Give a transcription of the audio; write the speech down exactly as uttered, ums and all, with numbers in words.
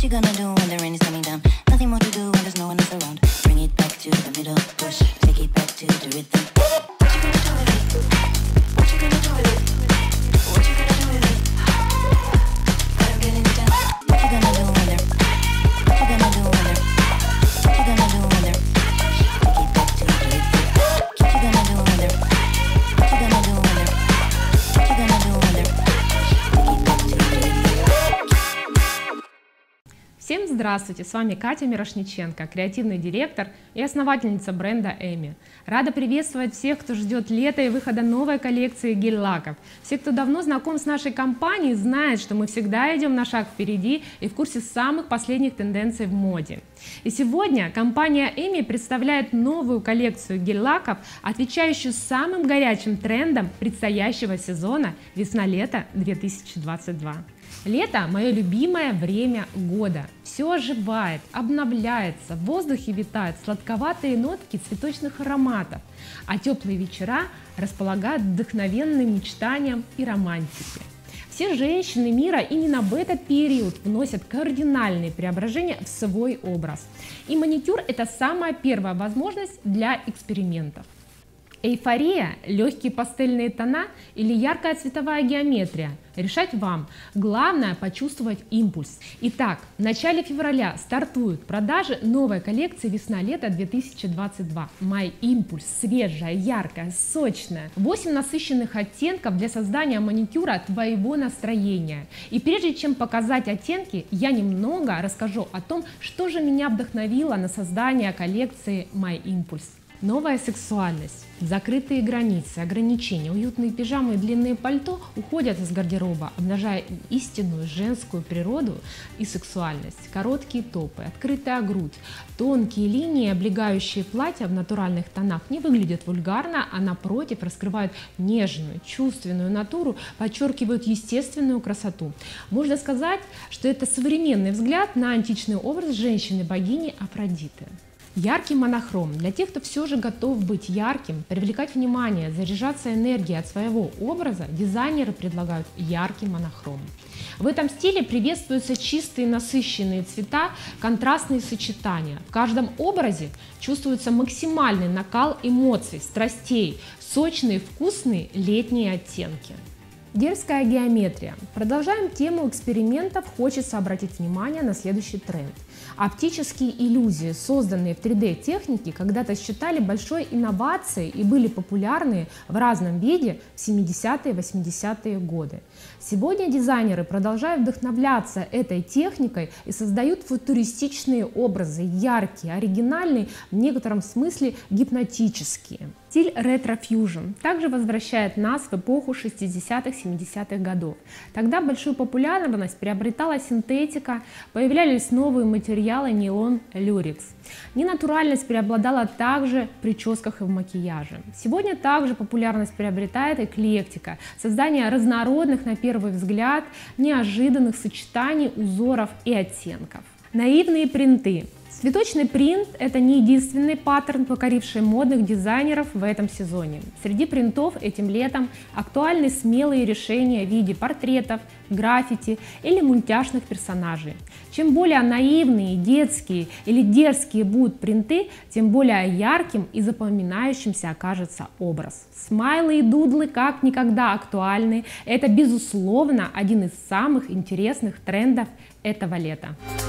you gonna do when the rain is coming down? Nothing more to do when there's no one else around. Bring it back to the middle, push, take it back to the rhythm. What you gonna do with it? What you gonna do with it? What you gonna do with it? I'm getting down. What you gonna do when they're? What you gonna do when they're? What you gonna do when they're? Take it back to the rhythm. What you gonna do when they're? What you gonna do when they're? What you gonna do when they're? Take it back to the rhythm. Всем здравствуйте! С вами Катя Мирошниченко, креативный директор и основательница бренда Эми. Рада приветствовать всех, кто ждет лета и выхода новой коллекции гель-лаков. Все, кто давно знаком с нашей компанией, знают, что мы всегда идем на шаг впереди и в курсе самых последних тенденций в моде. И сегодня компания Эми представляет новую коллекцию гель-лаков, отвечающую самым горячим трендам предстоящего сезона весна-лето две тысячи двадцать два. Лето – мое любимое время года. Все оживает, обновляется, в воздухе витают сладковатые нотки цветочных ароматов, а теплые вечера располагают вдохновенным мечтаниям и романтике. Все женщины мира именно в этот период вносят кардинальные преображения в свой образ. И маникюр – это самая первая возможность для экспериментов. Эйфория, легкие пастельные тона или яркая цветовая геометрия – решать вам. Главное – почувствовать импульс. Итак, в начале февраля стартуют продажи новой коллекции весна-лето две тысячи двадцать два. My Impulse – свежая, яркая, сочная. восемь насыщенных оттенков для создания маникюра твоего настроения. И прежде чем показать оттенки, я немного расскажу о том, что же меня вдохновило на создание коллекции My Impulse. Новая сексуальность, закрытые границы, ограничения, уютные пижамы и длинные пальто уходят из гардероба, обнажая истинную женскую природу и сексуальность. Короткие топы, открытая грудь, тонкие линии, облегающие платья в натуральных тонах не выглядят вульгарно, а напротив раскрывают нежную, чувственную натуру, подчеркивают естественную красоту. Можно сказать, что это современный взгляд на античный образ женщины-богини Афродиты. Яркий монохром. Для тех, кто все же готов быть ярким, привлекать внимание, заряжаться энергией от своего образа, дизайнеры предлагают яркий монохром. В этом стиле приветствуются чистые насыщенные цвета, контрастные сочетания. В каждом образе чувствуется максимальный накал эмоций, страстей, сочные, вкусные летние оттенки. Дерзкая геометрия. Продолжаем тему экспериментов. Хочется обратить внимание на следующий тренд. Оптические иллюзии, созданные в три дэ технике, когда-то считали большой инновацией и были популярны в разном виде в семидесятые и восьмидесятые годы. Сегодня дизайнеры продолжают вдохновляться этой техникой и создают футуристичные образы, яркие, оригинальные, в некотором смысле гипнотические. Стиль ретро-фьюжн также возвращает нас в эпоху шестидесятых-семидесятых годов. Тогда большую популярность приобретала синтетика, появлялись новые материалы неон, люрекс. Ненатуральность преобладала также в прическах и в макияже. Сегодня также популярность приобретает эклектика, создание разнородных на первый взгляд неожиданных сочетаний узоров и оттенков. Наивные принты. Цветочный принт – это не единственный паттерн, покоривший модных дизайнеров в этом сезоне. Среди принтов этим летом актуальны смелые решения в виде портретов, граффити или мультяшных персонажей. Чем более наивные, детские или дерзкие будут принты, тем более ярким и запоминающимся окажется образ. Смайлы и дудлы как никогда актуальны. Это, безусловно, один из самых интересных трендов этого лета.